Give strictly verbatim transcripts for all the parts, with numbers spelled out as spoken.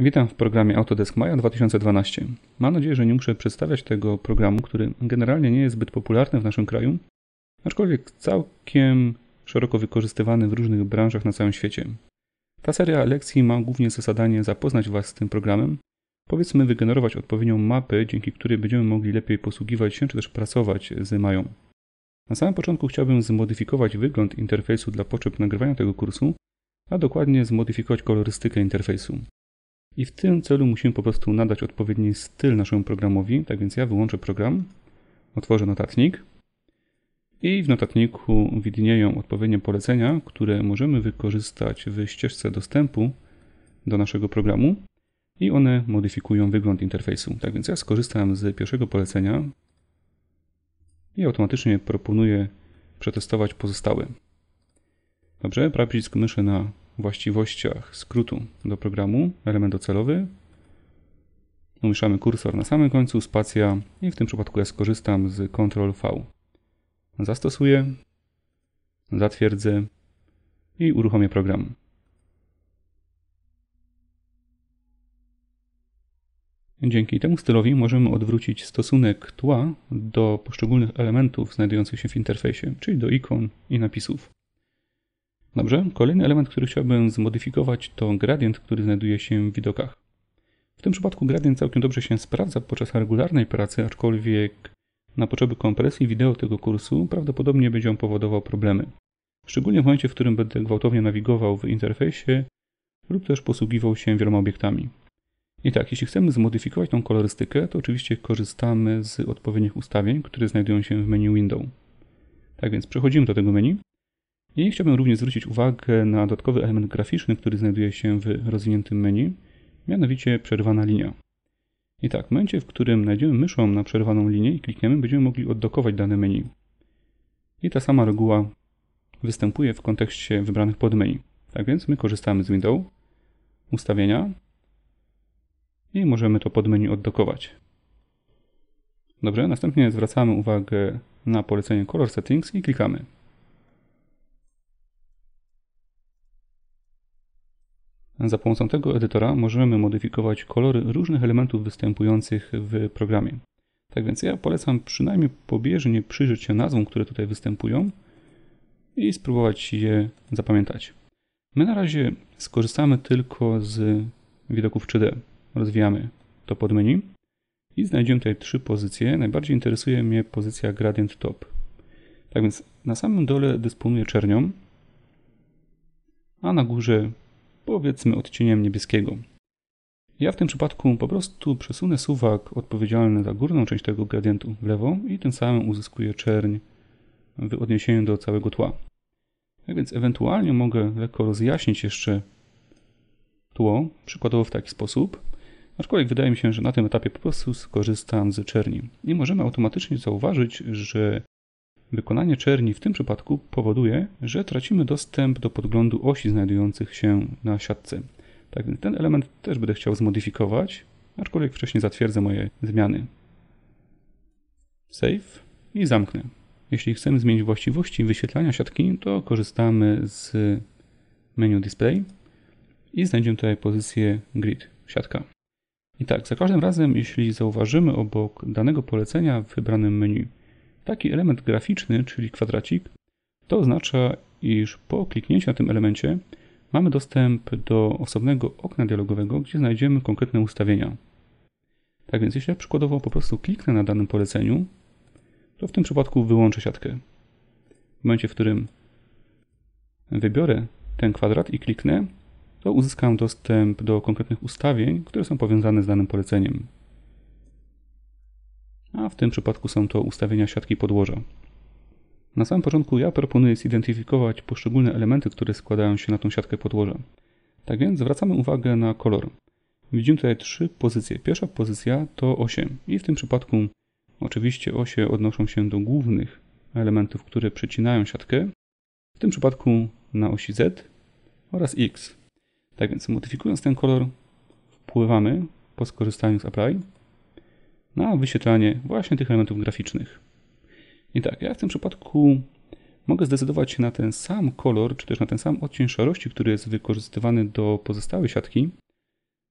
Witam w programie Autodesk Maya dwa tysiące dwanaście. Mam nadzieję, że nie muszę przedstawiać tego programu, który generalnie nie jest zbyt popularny w naszym kraju, aczkolwiek całkiem szeroko wykorzystywany w różnych branżach na całym świecie. Ta seria lekcji ma głównie za zadanie zapoznać Was z tym programem, powiedzmy wygenerować odpowiednią mapę, dzięki której będziemy mogli lepiej posługiwać się czy też pracować z Mają. Na samym początku chciałbym zmodyfikować wygląd interfejsu dla potrzeb nagrywania tego kursu, a dokładnie zmodyfikować kolorystykę interfejsu. I w tym celu musimy po prostu nadać odpowiedni styl naszemu programowi, tak więc ja wyłączę program, otworzę notatnik i w notatniku widnieją odpowiednie polecenia, które możemy wykorzystać w ścieżce dostępu do naszego programu i one modyfikują wygląd interfejsu. Tak więc ja skorzystam z pierwszego polecenia i automatycznie proponuję przetestować pozostałe. Dobrze, prawy przycisk myszy na właściwościach skrótu do programu, element docelowy. Umieszczamy kursor na samym końcu, spacja i w tym przypadku ja skorzystam z kontrol V. Zastosuję, zatwierdzę i uruchomię program. Dzięki temu stylowi możemy odwrócić stosunek tła do poszczególnych elementów znajdujących się w interfejsie, czyli do ikon i napisów. Dobrze, kolejny element, który chciałbym zmodyfikować, to gradient, który znajduje się w widokach. W tym przypadku gradient całkiem dobrze się sprawdza podczas regularnej pracy, aczkolwiek na potrzeby kompresji wideo tego kursu prawdopodobnie będzie on powodował problemy. Szczególnie w momencie, w którym będę gwałtownie nawigował w interfejsie lub też posługiwał się wieloma obiektami. I tak, jeśli chcemy zmodyfikować tą kolorystykę, to oczywiście korzystamy z odpowiednich ustawień, które znajdują się w menu Window. Tak więc przechodzimy do tego menu. I chciałbym również zwrócić uwagę na dodatkowy element graficzny, który znajduje się w rozwiniętym menu, mianowicie przerwana linia. I tak, w momencie, w którym najdziemy myszą na przerwaną linię i klikniemy, będziemy mogli odblokować dane menu. I ta sama reguła występuje w kontekście wybranych podmenu. Tak więc my korzystamy z Window, ustawienia i możemy to podmenu odblokować. Dobrze, następnie zwracamy uwagę na polecenie Color Settings i klikamy. Za pomocą tego edytora możemy modyfikować kolory różnych elementów występujących w programie. Tak więc ja polecam przynajmniej pobieżnie przyjrzeć się nazwom, które tutaj występują i spróbować je zapamiętać. My na razie skorzystamy tylko z widoków trzy D. Rozwijamy to podmenu i znajdziemy tutaj trzy pozycje. Najbardziej interesuje mnie pozycja Gradient Top. Tak więc na samym dole dysponuję czernią, a na górze powiedzmy odcieniem niebieskiego. Ja w tym przypadku po prostu przesunę suwak odpowiedzialny za górną część tego gradientu w lewo i tym samym uzyskuję czerń w odniesieniu do całego tła. Tak więc ewentualnie mogę lekko rozjaśnić jeszcze tło, przykładowo w taki sposób, aczkolwiek wydaje mi się, że na tym etapie po prostu skorzystam z czerni. I możemy automatycznie zauważyć, że wykonanie czerni w tym przypadku powoduje, że tracimy dostęp do podglądu osi znajdujących się na siatce. Tak więc ten element też będę chciał zmodyfikować, aczkolwiek wcześniej zatwierdzę moje zmiany. Save i zamknę. Jeśli chcemy zmienić właściwości wyświetlania siatki, to korzystamy z menu Display i znajdziemy tutaj pozycję Grid, siatka. I tak, za każdym razem, jeśli zauważymy obok danego polecenia w wybranym menu taki element graficzny, czyli kwadracik, to oznacza, iż po kliknięciu na tym elemencie mamy dostęp do osobnego okna dialogowego, gdzie znajdziemy konkretne ustawienia. Tak więc jeśli ja przykładowo po prostu kliknę na danym poleceniu, to w tym przypadku wyłączę siatkę. W momencie, w którym wybiorę ten kwadrat i kliknę, to uzyskam dostęp do konkretnych ustawień, które są powiązane z danym poleceniem. A w tym przypadku są to ustawienia siatki podłoża. Na samym początku ja proponuję zidentyfikować poszczególne elementy, które składają się na tą siatkę podłoża. Tak więc zwracamy uwagę na kolor. Widzimy tutaj trzy pozycje. Pierwsza pozycja to osie i w tym przypadku oczywiście osie odnoszą się do głównych elementów, które przecinają siatkę. W tym przypadku na osi Z oraz X. Tak więc modyfikując ten kolor wpływamy po skorzystaniu z Apply na wyświetlanie właśnie tych elementów graficznych. I tak, ja w tym przypadku mogę zdecydować się na ten sam kolor, czy też na ten sam odcień szarości, który jest wykorzystywany do pozostałej siatki,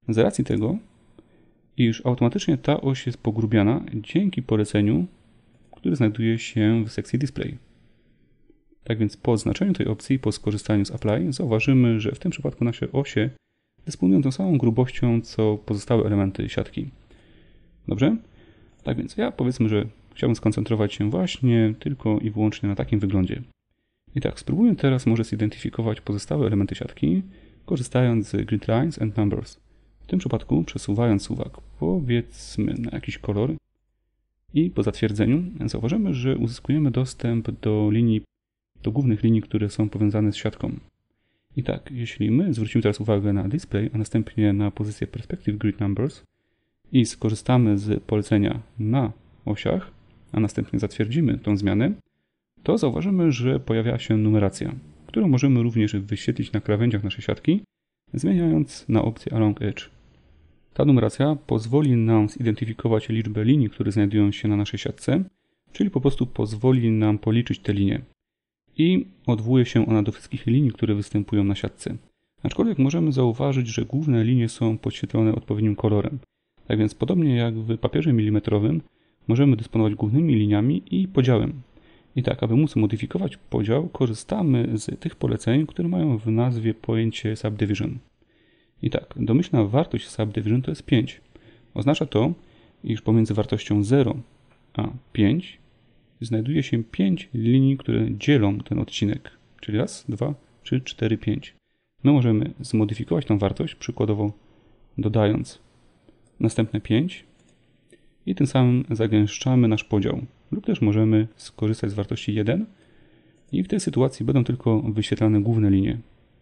Z racji tego, iż automatycznie ta oś jest pogrubiana dzięki poleceniu, które znajduje się w sekcji Display. Tak więc po oznaczeniu tej opcji, po skorzystaniu z Apply, zauważymy, że w tym przypadku nasze osie dysponują tą samą grubością, co pozostałe elementy siatki. Dobrze? Tak więc ja powiedzmy, że chciałbym skoncentrować się właśnie tylko i wyłącznie na takim wyglądzie. I tak, spróbuję teraz może zidentyfikować pozostałe elementy siatki, korzystając z Grid Lines and Numbers. W tym przypadku przesuwając suwak, powiedzmy na jakiś kolor i po zatwierdzeniu zauważymy, że uzyskujemy dostęp do linii, do głównych linii, które są powiązane z siatką. I tak, jeśli my zwrócimy teraz uwagę na Display, a następnie na pozycję Perspective Grid Numbers i skorzystamy z polecenia na osiach, a następnie zatwierdzimy tą zmianę, to zauważymy, że pojawia się numeracja, którą możemy również wyświetlić na krawędziach naszej siatki, zmieniając na opcję Along Edge. Ta numeracja pozwoli nam zidentyfikować liczbę linii, które znajdują się na naszej siatce, czyli po prostu pozwoli nam policzyć te linie. I odwołuje się ona do wszystkich linii, które występują na siatce. Aczkolwiek możemy zauważyć, że główne linie są podświetlone odpowiednim kolorem. Tak więc podobnie jak w papierze milimetrowym, możemy dysponować głównymi liniami i podziałem. I tak, aby móc modyfikować podział, korzystamy z tych poleceń, które mają w nazwie pojęcie Subdivision. I tak, domyślna wartość Subdivision to jest pięć. Oznacza to, iż pomiędzy wartością zero a pięć znajduje się pięć linii, które dzielą ten odcinek. Czyli raz, dwa, trzy, cztery, pięć. My możemy zmodyfikować tą wartość, przykładowo dodając następne pięć i tym samym zagęszczamy nasz podział. Lub też możemy skorzystać z wartości jeden i w tej sytuacji będą tylko wyświetlane główne linie.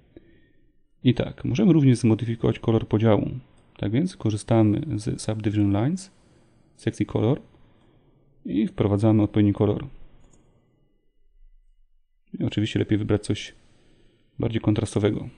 I tak, możemy również zmodyfikować kolor podziału. Tak więc korzystamy z Subdivision Lines, sekcji Color i wprowadzamy odpowiedni kolor. I oczywiście lepiej wybrać coś bardziej kontrastowego.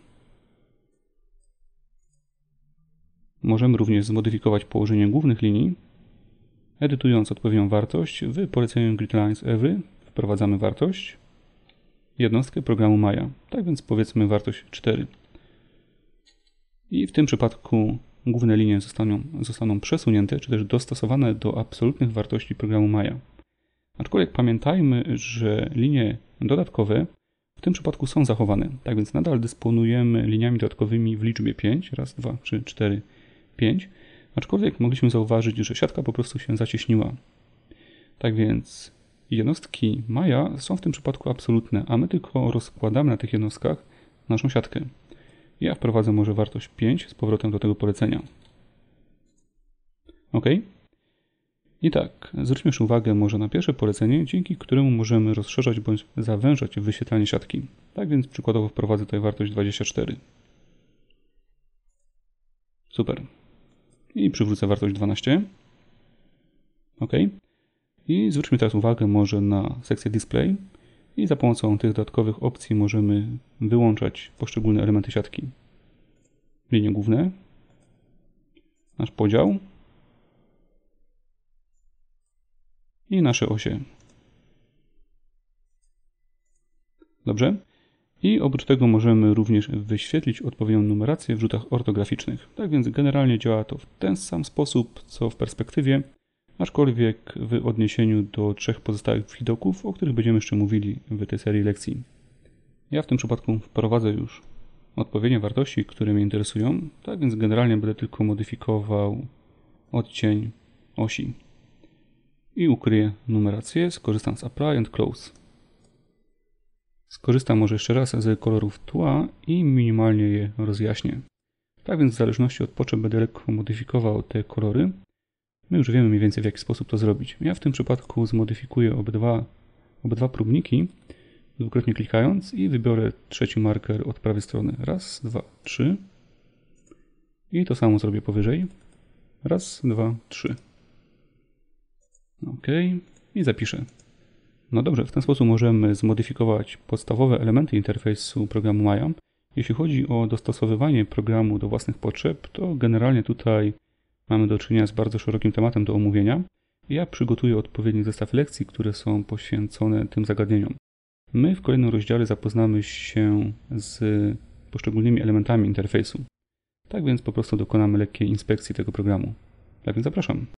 Możemy również zmodyfikować położenie głównych linii, edytując odpowiednią wartość. W poleceniu Grid Lines Every wprowadzamy wartość, jednostkę programu Maya. Tak więc powiedzmy wartość cztery. I w tym przypadku główne linie zostaną, zostaną przesunięte, czy też dostosowane do absolutnych wartości programu Maya. Aczkolwiek pamiętajmy, że linie dodatkowe w tym przypadku są zachowane. Tak więc nadal dysponujemy liniami dodatkowymi w liczbie pięć. Raz, dwa, trzy, cztery, pięć. Aczkolwiek mogliśmy zauważyć, że siatka po prostu się zacieśniła. Tak więc jednostki Maya są w tym przypadku absolutne, a my tylko rozkładamy na tych jednostkach naszą siatkę. Ja wprowadzę może wartość pięć z powrotem do tego polecenia. OK. I tak, zwróćmy już uwagę może na pierwsze polecenie, dzięki któremu możemy rozszerzać bądź zawężać wyświetlanie siatki. Tak więc przykładowo wprowadzę tutaj wartość dwadzieścia cztery. Super. I przywrócę wartość dwanaście. OK. I zwróćmy teraz uwagę może na sekcję Display i za pomocą tych dodatkowych opcji możemy wyłączać poszczególne elementy siatki. Linie główne, nasz podział i nasze osie. Dobrze? I oprócz tego możemy również wyświetlić odpowiednią numerację w rzutach ortograficznych. Tak więc generalnie działa to w ten sam sposób, co w perspektywie, aczkolwiek w odniesieniu do trzech pozostałych widoków, o których będziemy jeszcze mówili w tej serii lekcji. Ja w tym przypadku wprowadzę już odpowiednie wartości, które mnie interesują, tak więc generalnie będę tylko modyfikował odcień osi. I ukryję numerację, skorzystam z Apply and Close. Skorzystam może jeszcze raz z kolorów tła i minimalnie je rozjaśnię. Tak więc w zależności od potrzeb będę lekko modyfikował te kolory. My już wiemy mniej więcej w jaki sposób to zrobić. Ja w tym przypadku zmodyfikuję obydwa, obydwa próbniki, dwukrotnie klikając i wybiorę trzeci marker od prawej strony. Raz, dwa, trzy. I to samo zrobię powyżej. Raz, dwa, trzy. OK. I zapiszę. No dobrze, w ten sposób możemy zmodyfikować podstawowe elementy interfejsu programu Maya. Jeśli chodzi o dostosowywanie programu do własnych potrzeb, to generalnie tutaj mamy do czynienia z bardzo szerokim tematem do omówienia. Ja przygotuję odpowiedni zestaw lekcji, które są poświęcone tym zagadnieniom. My w kolejnym rozdziale zapoznamy się z poszczególnymi elementami interfejsu. Tak więc po prostu dokonamy lekkiej inspekcji tego programu. Tak więc zapraszam.